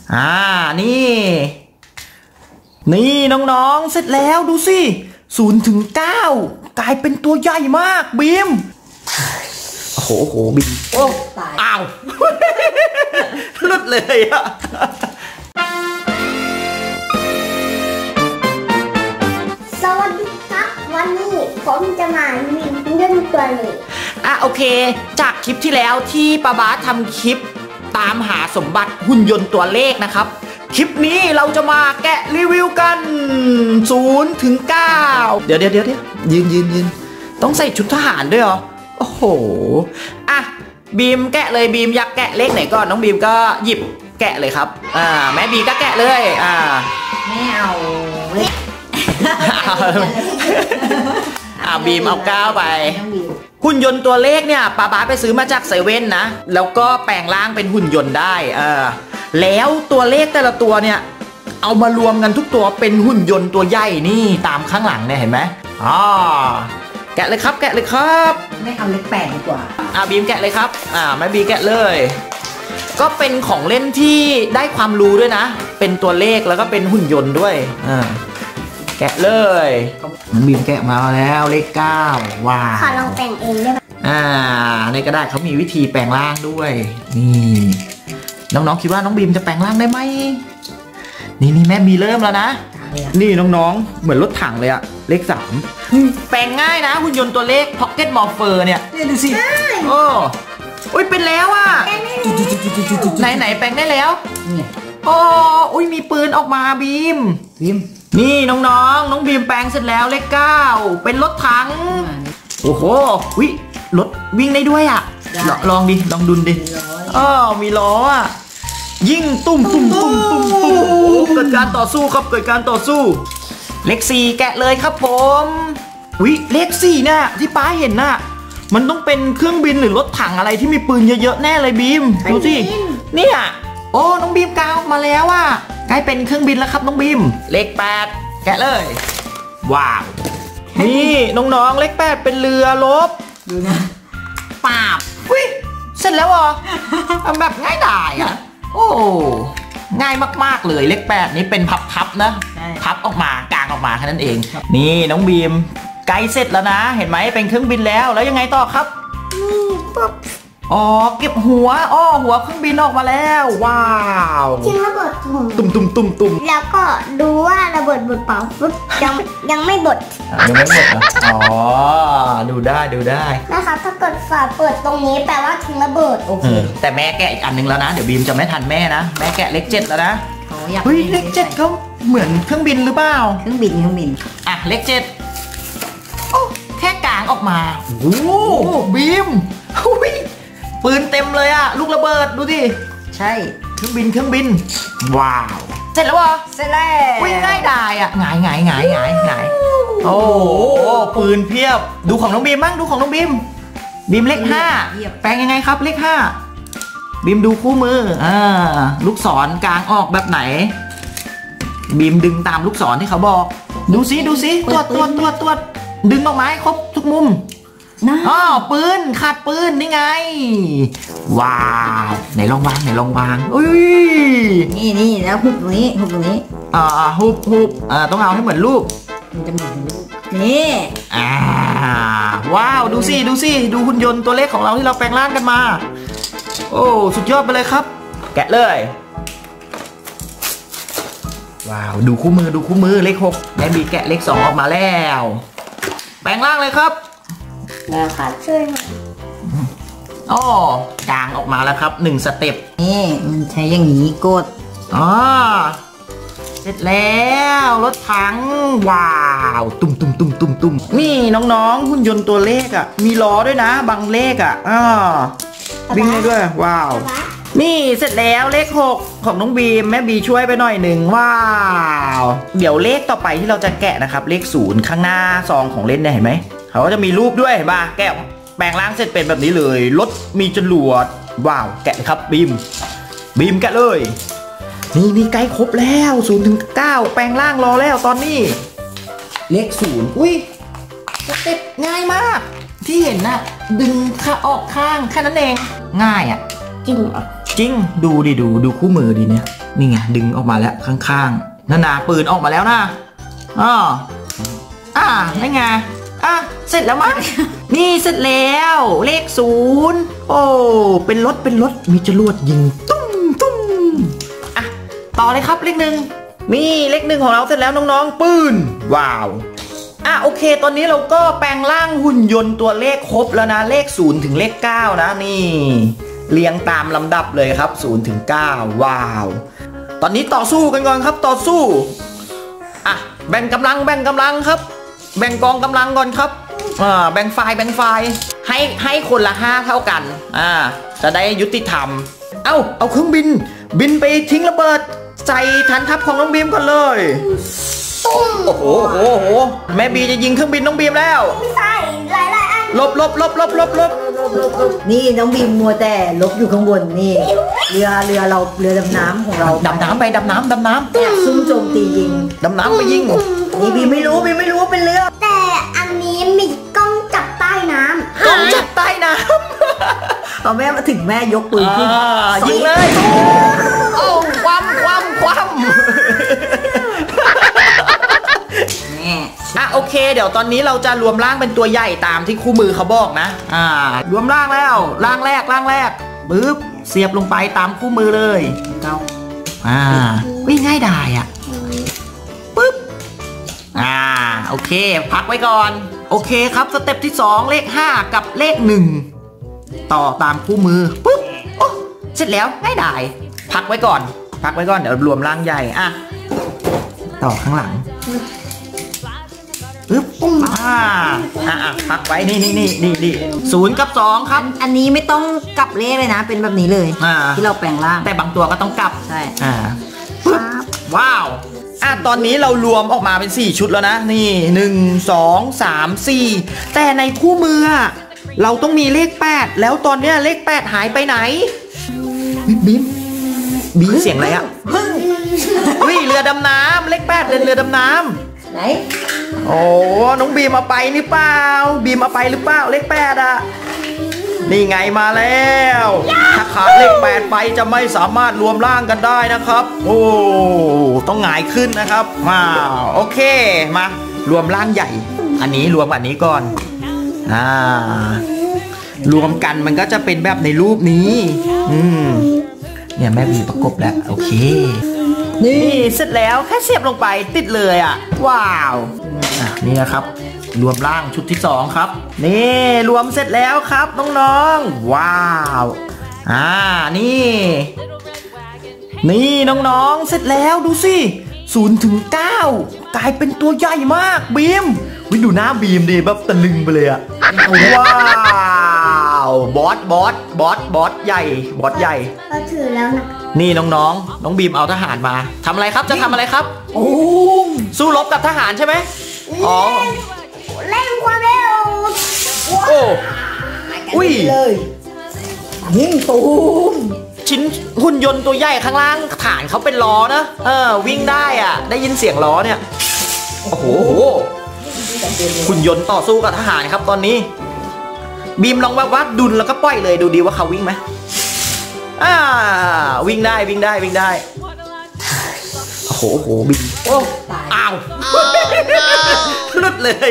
นี่น้องๆเสร็จแล้วดูสิ0 ถึง 9กลายเป็นตัวใหญ่มากบีมโอ้โหบีมโอ้อ้าวหลุดเลยอะสวัสดีครับวันนี้ผมจะมารีวิวเรื่องตัวเลขโอเคจากคลิปที่แล้วที่ป้าบาสทำคลิปตามหาสมบัติหุ่นยนต์ตัวเลขนะครับคลิปนี้เราจะมาแกะรีวิวกัน0 ถึง 9เดี๋ยวยืนต้องใส่ชุดทหารด้วยเหรอโอ้โหบีมแกะเลยบีมอยากแกะเลขไหนก่อนน้องบีมก็หยิบแกะเลยครับแม่บีก็แกะเลยไม่เอาเลขบีมเอา9ไปหุ่นยนต์ตัวเลขเนี่ยป้าบาสไปซื้อมาจากเซเว่นนะแล้วก็แปลงร่างเป็นหุ่นยนต์ได้แล้วตัวเลขแต่ละตัวเนี่ยเอามารวมกันทุกตัวเป็นหุ่นยนต์ตัวใหญ่นี่ตามข้างหลังเนี่ยเห็นไหมแกะเลยครับไม่เอาเลข8ดีกว่าบีมแกะเลยครับแม่บีแกะเลยก็เป็นของเล่นที่ได้ความรู้ด้วยนะเป็นตัวเลขแล้วก็เป็นหุ่นยนต์ด้วยแกะเลยมันบีมแกะมาแล้วเลข9ว้าวขอลองแปลงเองได้ไหมในกระดาษเขามีวิธีแปลงร่างด้วยนี่น้องๆคิดว่าน้องบีมจะแปลงร่างได้ไหมนี่แม่บีเริ่มแล้วนะนี่น้องๆเหมือนรถถังเลยอะเลข3แปลงง่ายนะหุ่นยนต์ตัวเลข Pocket Morpher เนี่ยดูสิโอ้ยเป็นแล้วอะไหนแปลงได้แล้วมีปืนออกมาบีมนี่น้องบีมแปลงเสร็จแล้วเลข9เป็นรถถังโอ้โหรถวิ่งได้ด้วยอะลองดุนดิมีล้ออะยิ่งตุ้มเกิดการต่อสู้ครับเลข4แกะเลยครับผมเลข4เนี่ยที่ป้าเห็นน่ะมันต้องเป็นเครื่องบินหรือรถถังอะไรที่มีปืนเยอะๆแน่เลยบีมดูสิเนี่ยน้องบีมกาวมาแล้วอ่ะกลายเป็นเครื่องบินแล้วครับน้องบีมเลข8แกะเลยว้าวนี่น้องๆเลข8เป็นเรือรบดูนะปาบเสร็จแล้วเหรอแบบง่ายดายอ่ะง่ายมากๆเลยเลข8นี้เป็นพับนะพับออกมากางออกมาแค่นั้นเองนี่น้องบีมใกล้เสร็จแล้วนะเห็นไหมเป็นเครื่องบินแล้วยังไงต่อครับเก็บหัวหัวเครื่องบินออกมาแล้วว้าวทิ้งระเบิดตุ่มแล้วก็ดูว่าระเบิดบดเปล่ายังไม่บดดูได้นะคะถ้าเกิดฝาเปิดตรงนี้แปลว่าทิ้งระเบิดแต่แม่แกะอีกอันนึงแล้วนะเดี๋ยวบีมจะไม่ทันแม่นะแม่แกะเลข7แล้วนะเลข7เขาเหมือนเครื่องบินหรือเปล่าเครื่องบินเลข7แค่กางออกมาบีมปืนเต็มเลยอะลูกระเบิดดูดิใช่เครื่องบินว้าวเสร็จแล้วเสร็จแล้วง่ายดายอะหงายปืนเพียบดูของน้องบีมบ้างดูของน้องบีมเลข5แปลงยังไงครับเลข5บีมดูคู่มือลูกศรกลางออกแบบไหนบีมดึงตามลูกศรที่เขาบอกดูสิตรวจดึงออกมาให้ครบทุกมุมปืนขาดปืนนี่ไงว้าวไหนลองวางนี่แล้วหุบตรงนี้หุบต้องเอาให้เหมือนรูปมันจะเหมือนรูปนี่ว้าวดูสิดูหุ่นยนต์ตัวเล็กของเราที่เราแปลงร่างกันมาสุดยอดไปเลยครับแกะเลยว้าวดูคู่มือเลข6แม่บีแกะเลข2ออกมาแล้วแปลงร่างเลยครับแล้วค่ะช่วยหน่อยกางออกมาแล้วครับ1สเต็ปนี่มันใช้อย่างนี้กดเสร็จแล้วรถถังว้าวตุ่มนี่น้องๆหุ่นยนต์ตัวเลขมีล้อด้วยนะบางเลขวิ่งได้ด้วยว้าวนี่เสร็จแล้วเลข6ของน้องบีมแม่บีช่วยไปหน่อยหนึ่งว้าวเดี๋ยวเลขต่อไปที่เราจะแกะนะครับเลข0ข้างหน้าซองของเล่นเนี่ยเห็นไหมเขาก็จะมีรูปด้วยบ้าแกะแปลงร่างเสร็จเป็นแบบนี้เลยรถมีจรวดว้าวแกะครับบีมแกะเลยนี่ใกล้ครบแล้ว0 ถึง 9แปลงร่างรอแล้วตอนนี้เลข0สเต็ปง่ายมากที่เห็นน่ะดึงขาออกข้างแค่นั้นเองง่ายจริงดูคู่มือดีเนี่ยนี่ไงดึงออกมาแล้วข้างๆนั่นนะปืนออกมาแล้วนะนั่นไงเสร็จแล้วมั้ง นี่เสร็จแล้วเลข0โอ้เป็นรถมีจรวดยิงตุ้มต่อเลยครับเลข1นี่เลข1ของเราเสร็จแล้วน้องๆปืนว้าวโอเคตอนนี้เราก็แปลงร่างหุ่นยนต์ตัวเลขครบแล้วนะเลข0ถึงเลข9นะนี่เรียงตามลำดับเลยครับ0ถึง9ว้าวตอนนี้ต่อสู้กันก่อนครับต่อสู้แบ่งกำลังครับแบ่งกองกำลังก่อนครับแบ่งฝ่ายให้คนละ5เท่ากันจะได้ยุติธรรมเอาเครื่องบินไปทิ้งระเบิดใส่ฐานทัพของน้องบีมก่อนเลยโอ้โหแม่บีจะยิงเครื่องบินน้องบีมแล้วไม่ใช่หลายอันลบนี่น้องบีมมัวแต่ลบอยู่ข้างบนนี่เรือเราเรือดำน้ำของเราดำน้ำซุ่มโจมตียิงดำน้ำไปยิงนี่บีมไม่รู้ว่าเป็นเรือแต่อันนี้มีกล้องจับใต้น้ำกล้องจับใต้น้ำตอนแม่มาถึงแม่ยกปืนขึ้นยิงเลยคว่ำโอเคเดี๋ยวตอนนี้เราจะรวมร่างเป็นตัวใหญ่ตามที่คู่มือเขาบอกนะรวมร่างแล้วร่างแรกปึ๊บเสียบลงไปตามคู่มือเลยวิ่งง่ายดายปึ๊บโอเคพักไว้ก่อนโอเคครับสเต็ปที่2เลข5กับเลข1ต่อตามคู่มือปึ๊บเสร็จแล้วง่ายดายพักไว้ก่อนเดี๋ยวรวมร่างใหญ่ต่อข้างหลังปึ๊บพักไว้นี่0กับ2ครับอันนี้ไม่ต้องกลับเลขเลยนะเป็นแบบนี้เลยที่เราแปลงร่างแต่บางตัวก็ต้องกลับใช่ปึ๊บว้าวตอนนี้เรารวมออกมาเป็น4ชุดแล้วนะนี่1 2 3 4แต่ในคู่มือเราต้องมีเลข8แล้วตอนเนี้ยเลข8หายไปไหนบิ๊มเสียงอะไรเรือดำน้ำเลข8เรือดำน้ำไหนโอ้น้องบีมเอาไปหรือเปล่าเลข8นี่ไงมาแล้วถ้าขาดเลข8ไปจะไม่สามารถรวมร่างกันได้นะครับโอ้ต้องหงายขึ้นนะครับโอเคมารวมร่างใหญ่อันนี้รวมอันนี้ก่อนรวมกันมันก็จะเป็นแบบในรูปนี้เนี่ยแม่บีประกบแล้วโอเคนี่เสร็จแล้วแค่เสียบลงไปติดเลยว้าวนี่นะครับรวมร่างชุดที่2ครับนี่รวมเสร็จแล้วครับน้องๆว้าวนี่น้องๆเสร็จแล้วดูสิ0ถึง9กลายเป็นตัวใหญ่มากบีมดูหน้าบีมดิแบบตะลึงไปเลยว้าวบอสใหญ่เราถือแล้วนะนี่น้องบีมเอาทหารมาทำอะไรครับจะทำอะไรครับสู้รบกับทหารใช่ไหมเล่นความเร็วอุ้ยเลยยิงตูมชิ้นหุ่นยนต์ตัวใหญ่ข้างล่างฐานเขาเป็นล้อนะวิ่งได้ได้ยินเสียงล้อเนี่ยโอ้โหหุ่นยนต์ต่อสู้กับทหารครับตอนนี้บีมลองวัดดุลแล้วก็ปล่อยเลยดูดีว่าเขาวิ่งไหมวิ่งได้โอ้โหบีมอ้าวหลุดเลย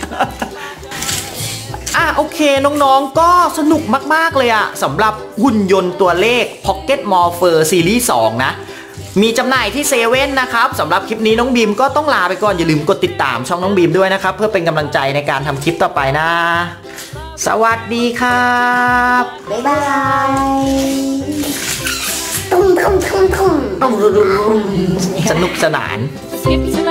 โอเคน้องๆก็สนุกมากๆเลยสำหรับหุ่นยนต์ตัวเลข Pocket Morpher Series 2 นะมีจำหน่ายที่เซเว่นนะครับสำหรับคลิปนี้น้องบีมก็ต้องลาไปก่อนอย่าลืมกดติดตามช่องน้องบีมด้วยนะครับเพื่อเป็นกำลังใจในการทำคลิปต่อไปนะสวัสดีครับบ๊ายบายสนุกสนาน